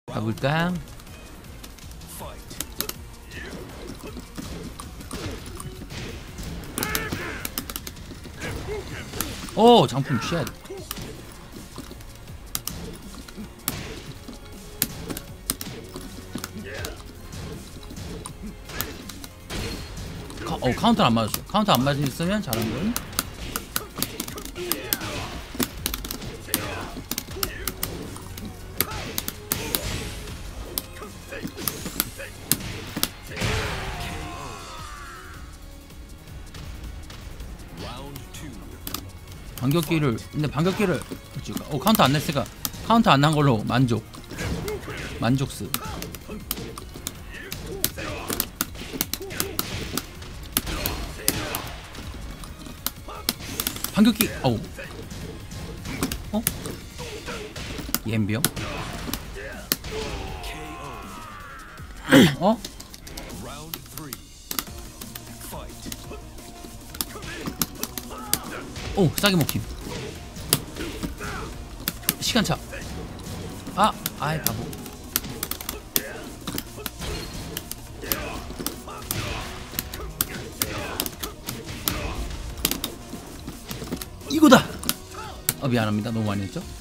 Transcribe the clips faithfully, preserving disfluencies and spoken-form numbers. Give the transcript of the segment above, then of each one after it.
가볼까? 오 장풍 쉣. 카, 어 카운터 안 맞았어. 카운터 안 맞았으면 잘한걸. 반격기를 근데 반격기를 어 카운터 안 냈으니까 카운터 안 난 걸로 만족 만족스. 반격기 어우 어? 옌병? 어? 오 싸게 먹힘. 시간차. 아 아이 바보. 이거다. 아 미안합니다. 너무 많이 했죠?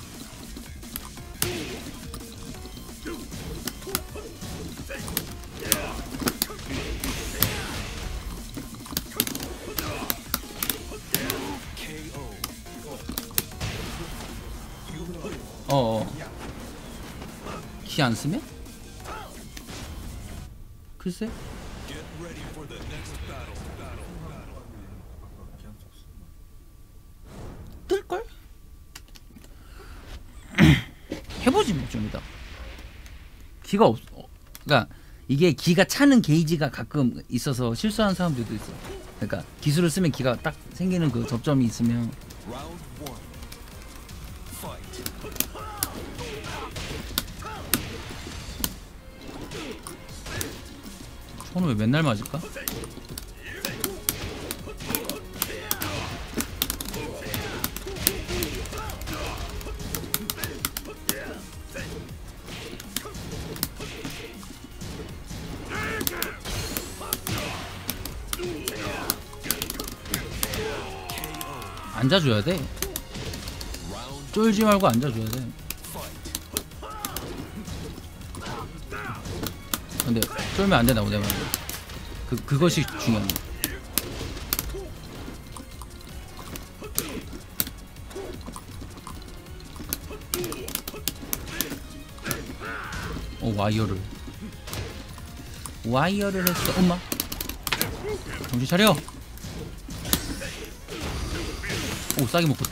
어어 키 안 쓰면? 글쎄. 뜰걸? 해보지 뭐 좀 이따. 기가 없 어, 그니까 이게 기가 차는 게이지가 가끔 있어서 실수하는 사람들도 있어. 그러니까 기술을 쓰면 기가 딱 생기는 그 접점이 있으면. 저는 왜 맨날 맞을까? 앉아줘야 돼. 쫄지 말고 앉아줘야 돼. 근데 쫄면 안 된다고 내 말은. 그 그것이 중요한 거. 어 와이어를 와이어를 했어. 엄마 정신 차려. 오 싸게 먹었다.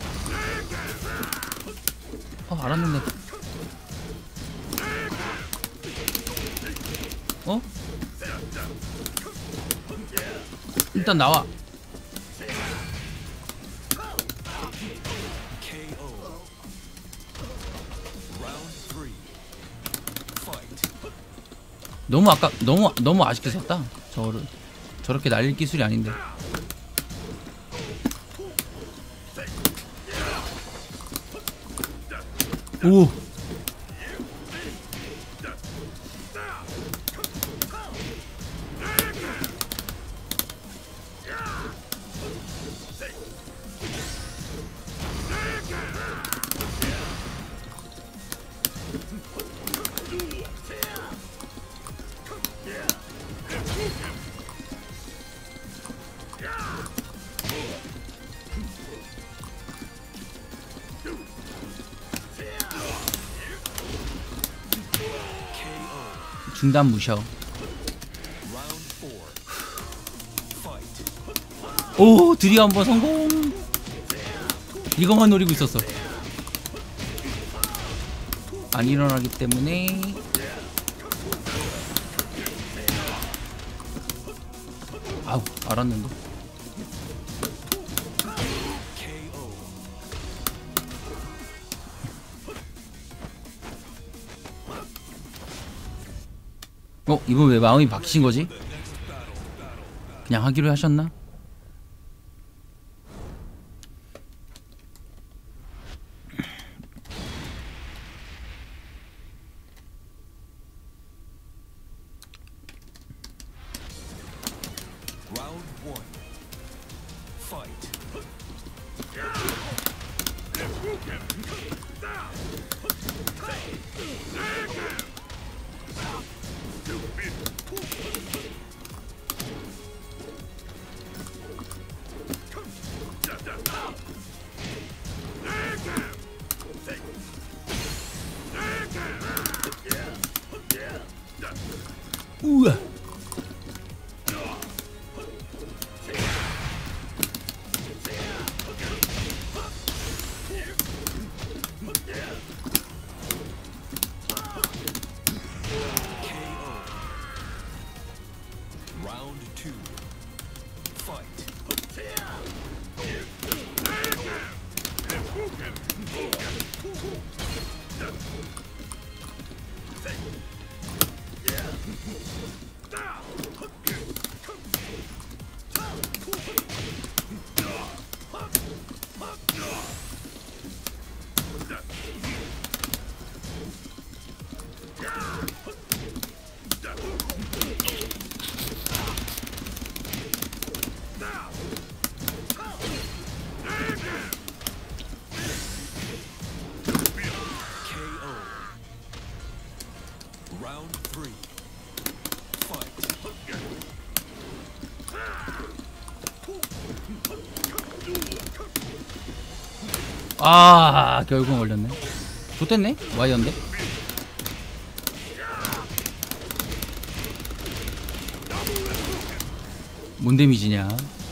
어 알았는데. 어? 일단 나와. 너무 아까 너무 너무 아쉽게 썼다. 저를 저렇게 날릴 기술이 아닌데. 오. 중단 무셔. 오 드디어 한번 성공. 이것만 노리고 있었어. 안 일어나기 때문에. 아우 알았는데. 어? 이분 왜 마음이 바뀌신 거지? 그냥 하기로 하셨나? 우와. 아, 결국 걸렸네. 좋댔네? 와이어인데? 뭔 데미지냐?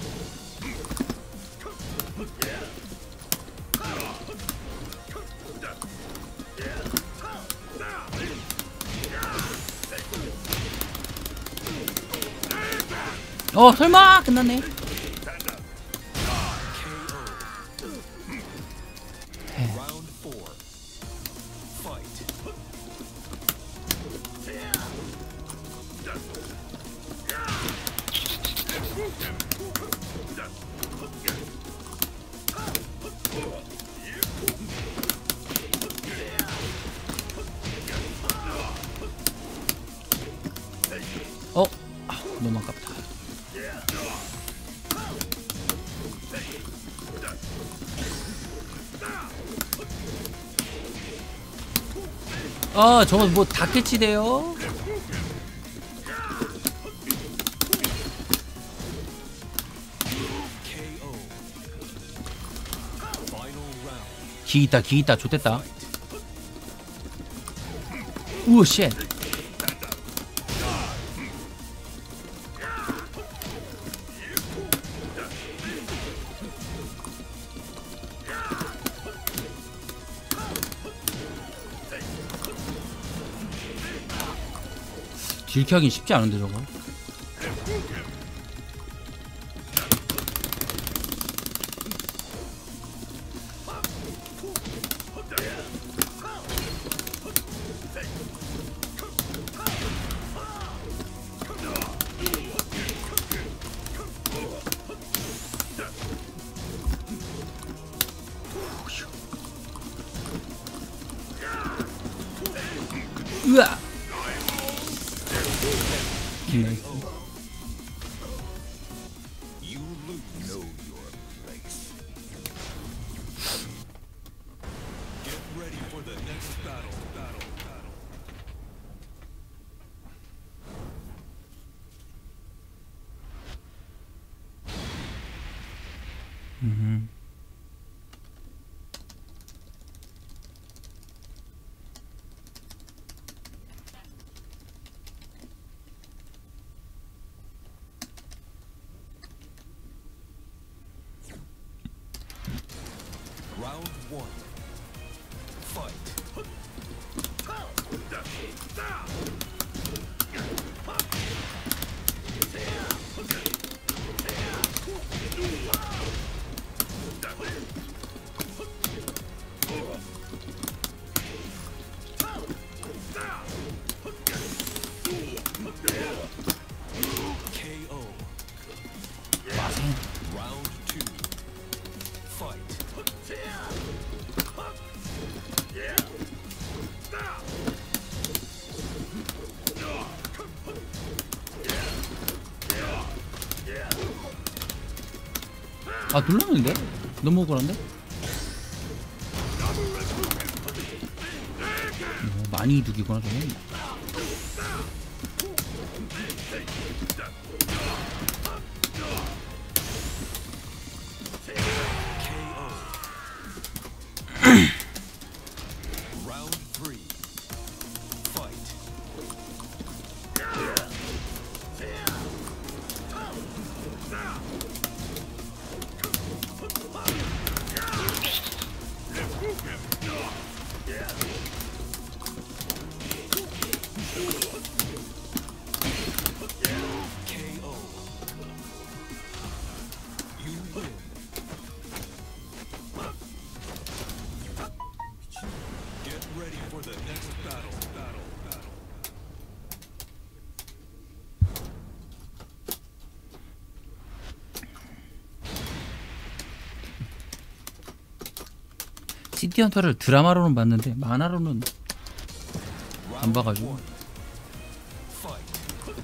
어, 설마! 끝났네. 어? 아, 너무 아깝다. 아, 저거 뭐 다 캐치돼요? 기 있다, 기 있다, 좋댔다. 우와, 쉣. 딜키 하긴 쉽지 않은데 저거. 으아! 나이스. 음. Round one. Fight. 케이오. Round two. Fight. 아, 눌렀는데? 너무 억울한데? 어, 많이 이득이구나 저는. Round three. Fight. 시티 헌터를 드라마로는 봤는데 만화로는 안 봐가지고. Fight.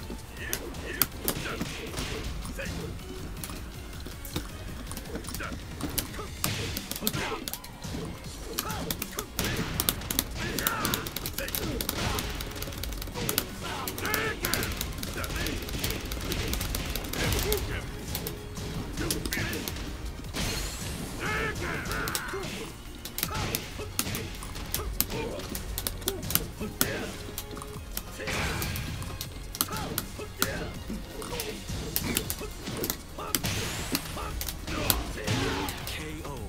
K O.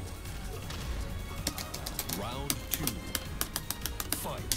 Round two. Fight.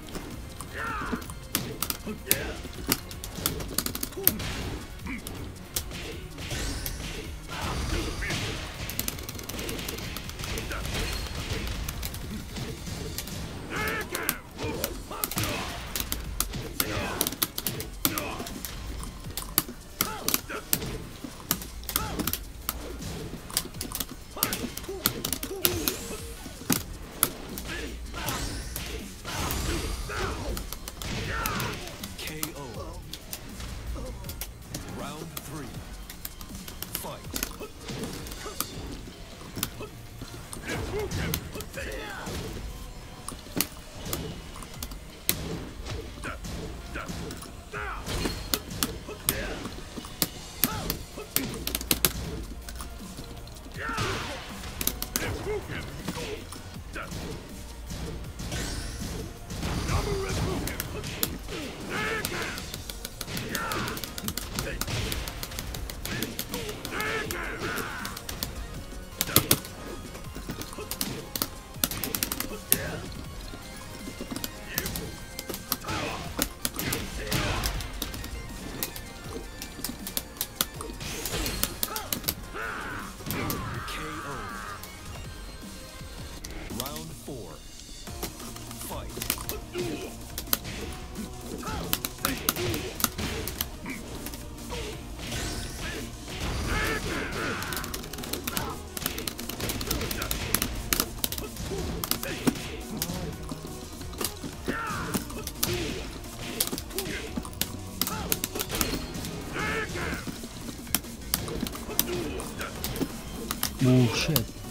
K O. Round three. Fight. K O. Round four. Fight. 오 쉣.